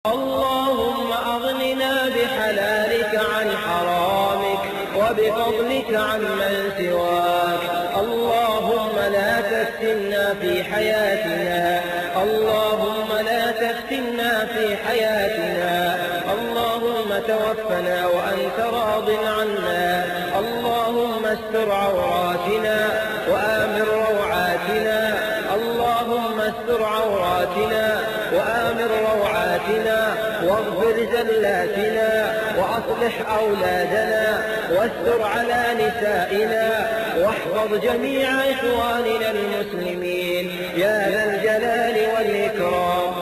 اللهم أغننا بحلالك عن حرامك وبفضلك عمن سواك. اللهم لا تفتنا في حياتنا، اللهم لا تفتنا في حياتنا. اللهم توفنا وأنت راض عنا. اللهم استر عوراتنا وآمن روعاتنا. اللهم استر عوراتنا وآمن روعاتنا واغفر زلاتنا وأصلح أولادنا واستر على نسائنا واحفظ جميع إخواننا المسلمين يا ذا الجلال والإكرام.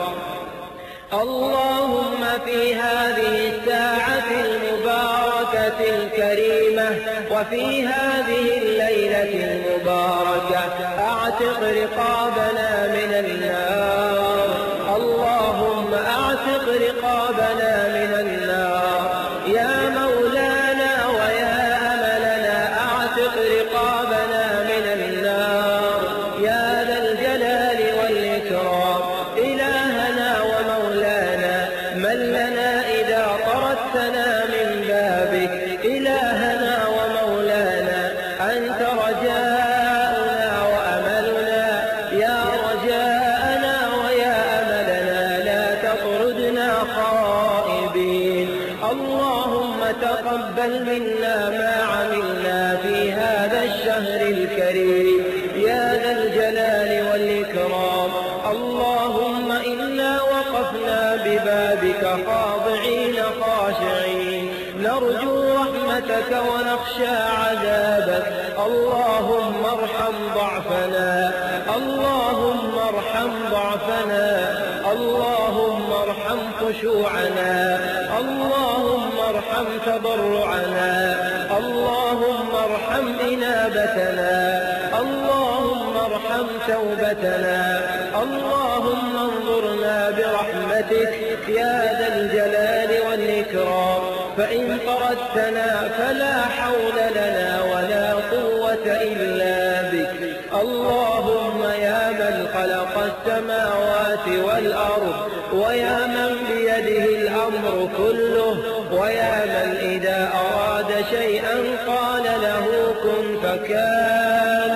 اللهم في هذه الساعة المباركة الكريمة وفي هذه الليلة المباركة أعتق رقابنا من النار. اللهم أعتق رقابنا من النار يا مولانا ويا أملنا. أعتق رقابنا من النار يا ذا الجلال والإكرام. إلهنا ومولانا من لنا إذا طردتنا من بابك. إلهنا ومولانا أنت رجاؤنا وأملنا يا رجاءنا ويا أملنا. لا تطردنا خائبين. اللهم تقبل منا ما عملنا في هذا الشهر الكريم يا ذا الجلال والإكرام. اللهم إنا وقفنا ببابك خاضعين خاشعين نرجو رحمتك ونخشى عذابك. اللهم ارحم ضعفنا، اللهم ارحم ضعفنا، اللهم ارحم خشوعنا، اللهم ارحم تضرعنا، اللهم ارحم إنابتنا، اللهم ارحم توبتنا. اللهم انظرنا برحمتك يا ذا الجلال والإكرام. فإن طردتنا فلا حول لنا ولا قوة إلا بك. اللهم يا من خلق السماوات والأرض ويا من بيده الأمر كله ويا من إذا أراد شيئا قال له كن فكان.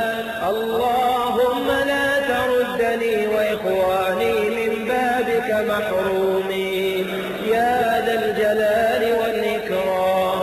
اللهم لا تردني وإخواني من بابك محرومين يا ذا الجلال والإكرام.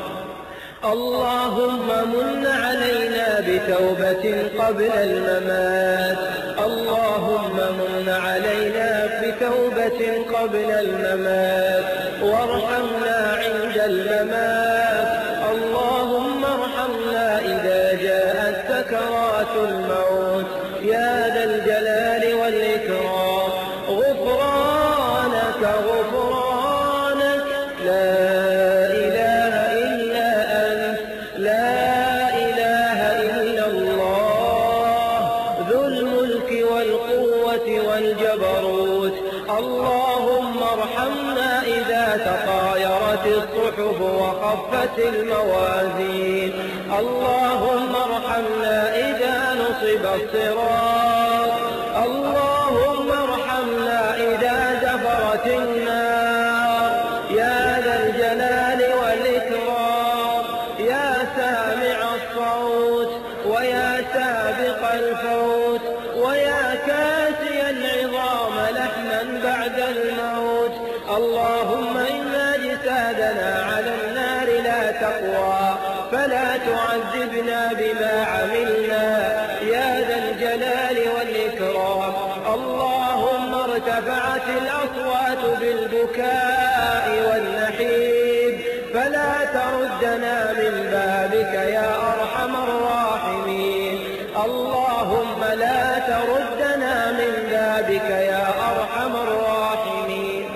اللهم من علينا بتوبة قبل الممات. اللهم من علينا بتوبة قبل الممات وارحمنا عند الممات. اللهم ارحمنا إذا جاءت سكرات الموت يا ذا الجلال والإكرام. غفرانك غفرانك لا إله إلا أنت، لا إله إلا الله ذو الملك والقوة والجبروت. اللهم ارحمنا إذا تطايرت الصحف وخفت الموازين. اللهم ارحمنا إذا نصب الصراط. اللهم ارحمنا إذا زفرت النار يا ذا الجلال والإكرام. يا سامع الصوت ويا سابق الفوت ويا كاسي العظام لحما بعد الموت. اللهم إن أجسادنا على النار لا تقوى فلا تعذبنا بما عملنا يا ذا الجلال والإكرام. اللهم ارتفعت الأصوات بالبكاء والنحيب فلا تردنا من بابك يا أرحم الراحمين. اللهم لا تردنا من بابك يا أرحم الراحمين.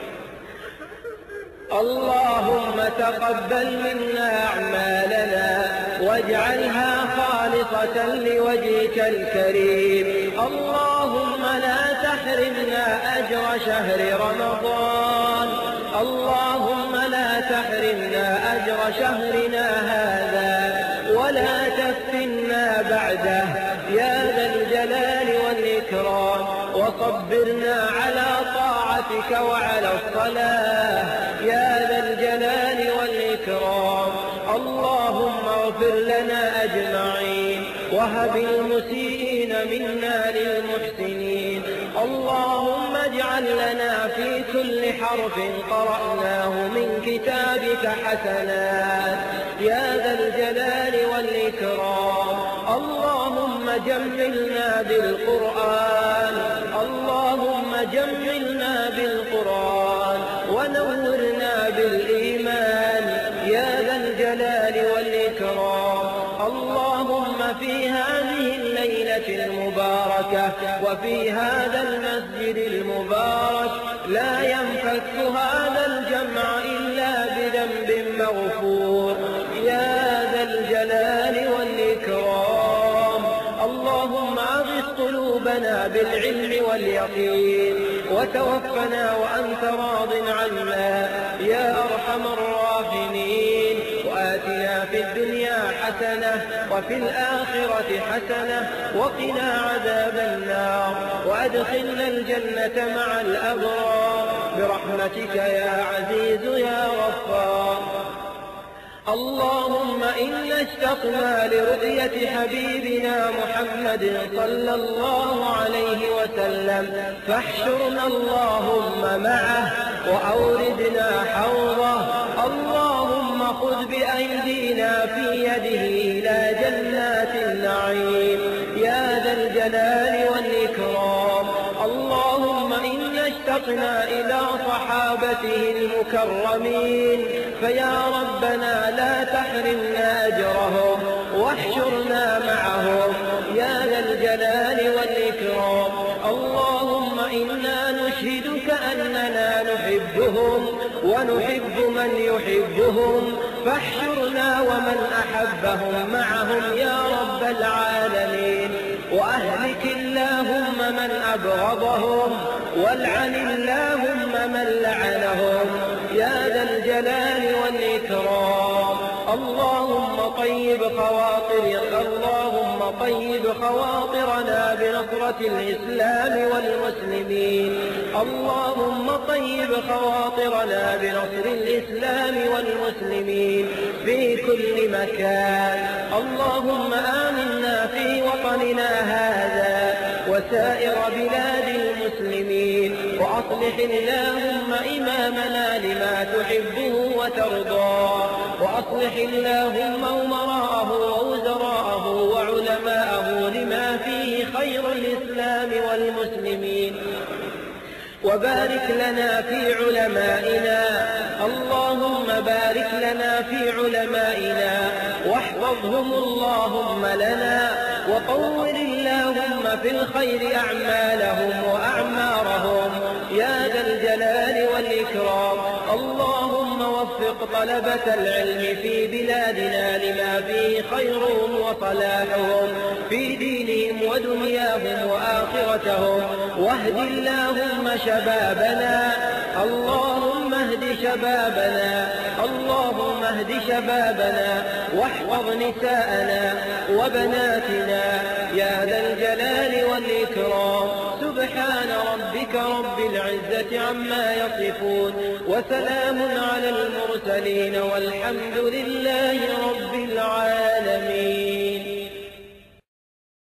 اللهم تقبل منا أعمالنا واجعلها خالصة لوجهك الكريم. اللهم لا تحرمنا أجر شهر رمضان. اللهم لا تحرمنا أجر شهرنا هذا ولا تفتنا بعده يا ذا الجلال والإكرام. وصبرنا على طاعة طاعتك وعلى الصلاة يا ذا الجلال والإكرام. اللهم اغفر لنا أجمعين وهب المسيئين منا للمحسنين. اللهم اجعل لنا في كل حرف قرأناه من كتابك حسنات يا ذا الجلال والإكرام. اللهم جملنا بالقرآن، اللهم جملنا بالقرآن ونورنا بالإيمان يا ذا الجلال والإكرام. اللهم في هذه الليلة المباركة وفي هذا المسجد المبارك لا ينفك هذا الجمع إلا بذنب مغفور يا ذا الجلال والإكرام. اللهم أغث قلوبنا بالعلم واليقين وتوفنا وأنت راض عنا يا أرحم الراحمين. وآتنا في الدنيا حسنة وفي الآخرة حسنة وقنا عذاب النار وأدخلنا الجنة مع الأبرار برحمتك يا عزيز يا غفار. اللهم إنا اشتقنا لرؤية حبيبنا محمد صلى الله عليه وسلم فاحشرنا اللهم معه وأوردنا حوضه. اللهم خذ بأيدينا في يده إلى جنات النعيم يا ذا الجلال والإكرام. اللهم إنا اشتقنا إلى صحابته المكرمين فيا ربنا لا تحرمنا أجرهم واحشرنا معهم يا ذا الجلال والإكرام. اللهم إنا نشهدك أننا نحبهم ونحب من يحبهم فاحشرنا ومن أحبهم معهم يا رب العالمين. وأهلك اللهم من أبغضهم والعن اللهم من لعنهم يا ذا الجلال والإكرام. اللهم طيب خواطرنا بنصرة الإسلام والمسلمين. اللهم طيب خواطرنا بنصر الإسلام والمسلمين في كل مكان. اللهم آمنا في وطننا هذا وسائر بلاد المسلمين وأصلح اللهم إمامنا لما تحبه وترضاه وأصلح اللهم أمراءه ووزراءه وعلماءه لما فيه خير الإسلام والمسلمين. وبارك لنا في علمائنا. اللهم بارك لنا في علمائنا واحفظهم اللهم لنا وطول اللهم في الخير أعمالهم وأعمارهم يا ذا الجلال والإكرام. اللهم وفق طلبة العلم في بلادنا لما فيه خيرهم وصلاحهم في دينهم ودنياهم وآخرتهم. واهد اللهم شبابنا. اللهم اهد شبابنا. اللهم اهد شبابنا واحفظ نساءنا وبناتنا يا ذا الجلال والإكرام. سبحان ربك رب العزة عما يصفون وسلام على المرسلين والحمد لله رب العالمين.